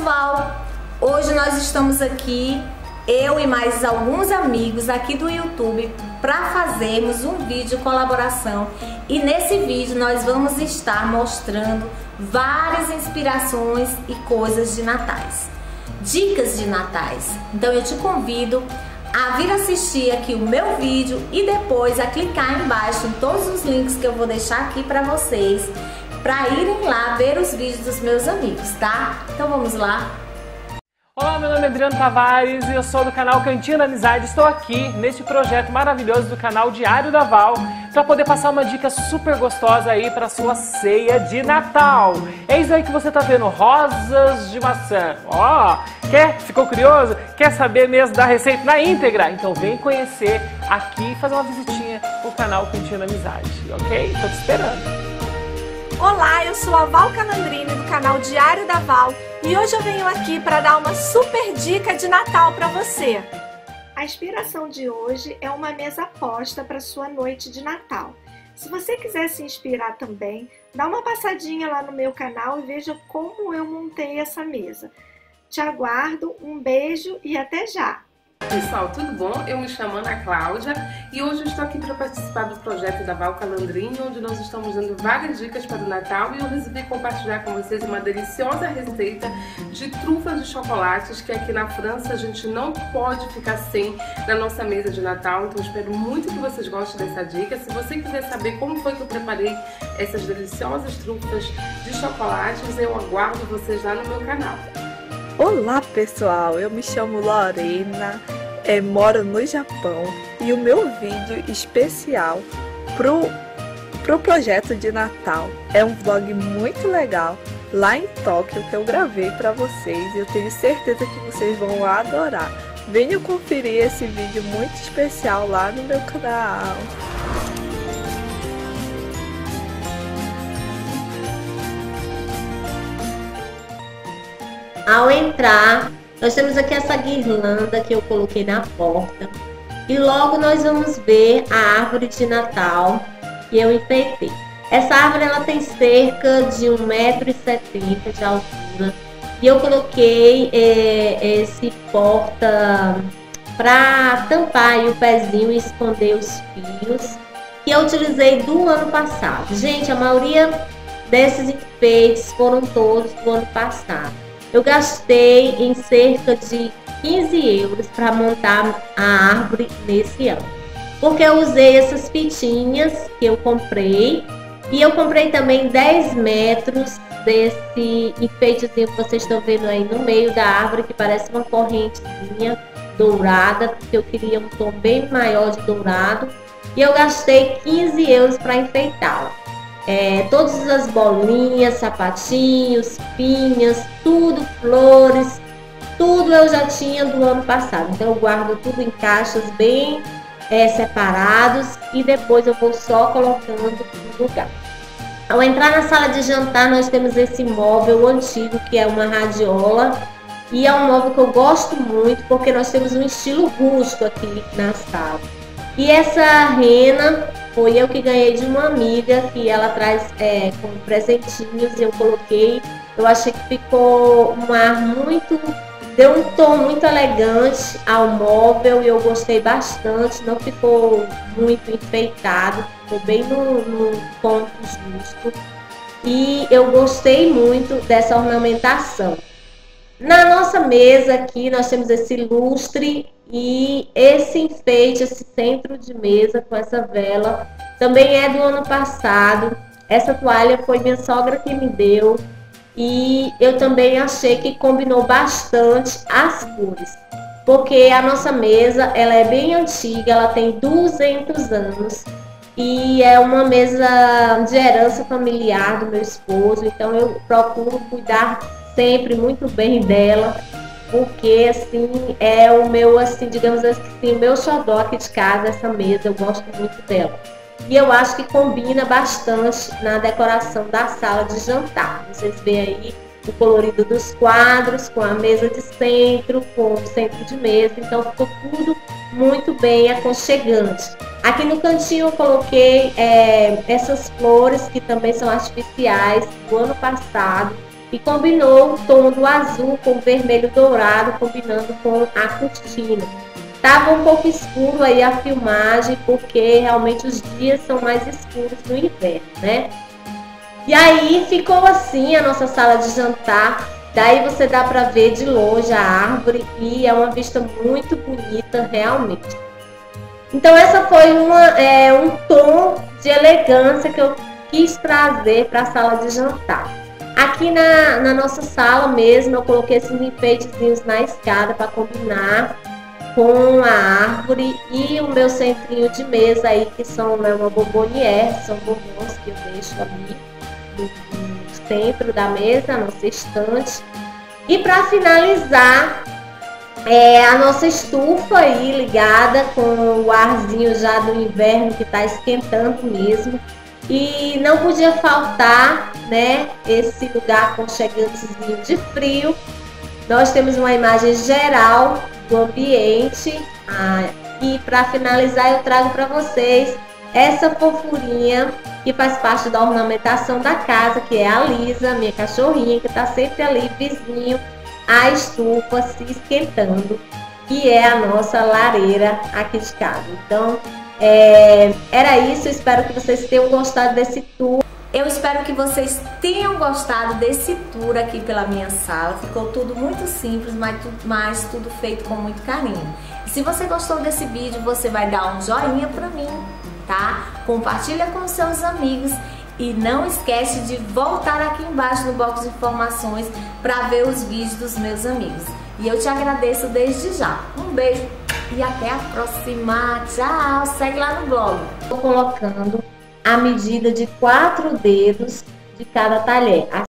pessoal, hoje nós estamos aqui, eu e mais alguns amigos aqui do YouTube, para fazermos um vídeo colaboração, e nesse vídeo nós vamos estar mostrando várias inspirações e coisas de natais, dicas de natais. Então eu te convido a vir assistir aqui o meu vídeo e depois a clicar embaixo em todos os links que eu vou deixar aqui para vocês, para irem lá ver os vídeos dos meus amigos, tá? Então vamos lá. Olá, meu nome é Adriano Tavares e eu sou do canal Cantinho da Amizade. Estou aqui neste projeto maravilhoso do canal Diário da Val para poder passar uma dica super gostosa aí para sua ceia de Natal. É isso aí que você tá vendo, rosas de maçã. Ó, ficou curioso? Quer saber mesmo da receita na íntegra? Então vem conhecer aqui e fazer uma visitinha no canal Cantinho da Amizade, ok? Tô te esperando. Olá, eu sou a Val Calandrini do canal Diário da Val e hoje eu venho aqui para dar uma super dica de Natal para você. A inspiração de hoje é uma mesa posta para sua noite de Natal. Se você quiser se inspirar também, dá uma passadinha lá no meu canal e veja como eu montei essa mesa. Te aguardo, um beijo e até já! Pessoal, tudo bom? Eu me chamo Ana Cláudia e hoje eu estou aqui para participar do projeto da Val Calandrini, onde nós estamos dando várias dicas para o Natal e eu resolvi compartilhar com vocês uma deliciosa receita de trufas de chocolates que aqui na França a gente não pode ficar sem na nossa mesa de Natal, então espero muito que vocês gostem dessa dica. Se você quiser saber como foi que eu preparei essas deliciosas trufas de chocolates, eu aguardo vocês lá no meu canal. Olá pessoal, eu me chamo Lorena, moro no Japão e o meu vídeo especial pro projeto de Natal é um vlog muito legal lá em Tóquio que eu gravei para vocês e eu tenho certeza que vocês vão adorar. Venham conferir esse vídeo muito especial lá no meu canal. Ao entrar, nós temos aqui essa guirlanda que eu coloquei na porta e logo nós vamos ver a árvore de Natal que eu enfeitei. Essa árvore ela tem cerca de 1,70 m de altura e eu coloquei esse porta para tampar aí o pezinho e esconder os fios que eu utilizei do ano passado. Gente, a maioria desses enfeites foram todos do ano passado. Eu gastei em cerca de 15 euros para montar a árvore nesse ano. Porque eu usei essas fitinhas que eu comprei. E eu comprei também 10 metros desse enfeitezinho que vocês estão vendo aí no meio da árvore, que parece uma correntezinha dourada, porque eu queria um tom bem maior de dourado. E eu gastei 15 euros para enfeitá-la. Todas as bolinhas, sapatinhos, pinhas, tudo, flores, tudo eu já tinha do ano passado. Então eu guardo tudo em caixas bem separados e depois eu vou só colocando no lugar. Ao entrar na sala de jantar nós temos esse móvel antigo que é uma radiola e é um móvel que eu gosto muito porque nós temos um estilo rústico aqui na sala. E essa rena foi eu que ganhei de uma amiga que ela traz com presentinhos e eu coloquei. Eu achei que ficou um ar muito, deu um tom muito elegante ao móvel e eu gostei bastante. Não ficou muito enfeitado, ficou bem no ponto justo. E eu gostei muito dessa ornamentação. Na nossa mesa aqui nós temos esse lustre e esse enfeite, esse centro de mesa com essa vela também é do ano passado. Essa toalha foi minha sogra que me deu e eu também achei que combinou bastante as cores, porque a nossa mesa ela é bem antiga, ela tem 200 anos e é uma mesa de herança familiar do meu esposo, então eu procuro cuidar sempre muito bem dela, porque assim é o meu, assim, digamos assim, o meu xodó aqui de casa, essa mesa, eu gosto muito dela. E eu acho que combina bastante na decoração da sala de jantar. Vocês veem aí o colorido dos quadros, com a mesa de centro, com o centro de mesa, então ficou tudo muito bem aconchegante. Aqui no cantinho eu coloquei essas flores que também são artificiais do ano passado e e combinou o tom do azul com o vermelho dourado, combinando com a cortina. Tava um pouco escuro aí a filmagem, porque realmente os dias são mais escuros no inverno, né? E aí ficou assim a nossa sala de jantar. Daí você dá para ver de longe a árvore e é uma vista muito bonita realmente. Então essa foi um tom de elegância que eu quis trazer para a sala de jantar. Aqui na nossa sala mesmo eu coloquei esses enfeitezinhos na escada para combinar com a árvore e o meu centrinho de mesa aí, que são uma bomboniere, são bombons que eu deixo ali no centro da mesa, a nossa estante. E para finalizar, a nossa estufa aí ligada com o arzinho já do inverno que está esquentando mesmo. E não podia faltar, né, esse lugar aconchegantezinho de frio. Nós temos uma imagem geral do ambiente e para finalizar eu trago para vocês essa fofurinha que faz parte da ornamentação da casa, que é a Lisa, minha cachorrinha, que está sempre ali vizinho à estufa se esquentando, que é a nossa lareira aqui de casa. Então era isso, eu espero que vocês tenham gostado desse tour. Eu espero que vocês tenham gostado desse tour aqui pela minha sala. Ficou tudo muito simples, mas tudo feito com muito carinho. E se você gostou desse vídeo, você vai dar um joinha pra mim, tá? Compartilha com seus amigos e não esquece de voltar aqui embaixo no box de informações para ver os vídeos dos meus amigos. E eu te agradeço desde já. Um beijo e até a próxima. Tchau! Segue lá no blog. Estou colocando a medida de 4 dedos de cada talher.